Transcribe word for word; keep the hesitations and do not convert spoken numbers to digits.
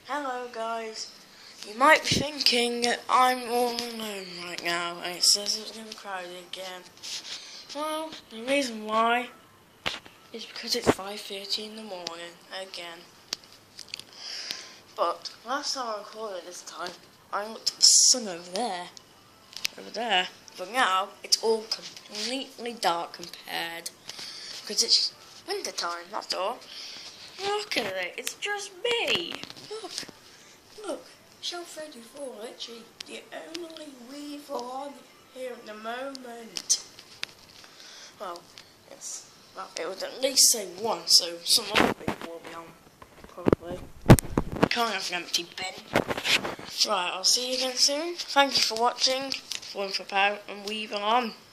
Hello guys, you might be thinking that I'm all alone right now and it says it's going to be crowded again. Well, the reason why is because it's five thirty in the morning again. But last time I recorded this time, I looked at the sun over there, over there. But now it's all completely dark compared because it's winter time, that's all. Look at it, it's just me. Look, look, show thirty-four, literally the only Weevil on here at the moment. Well, it's, well, it would at least say one, so some other people will be on, probably. Can't have an empty bin. Right, I'll see you again soon. Thank you for watching. Flum for Pout and Weevil on.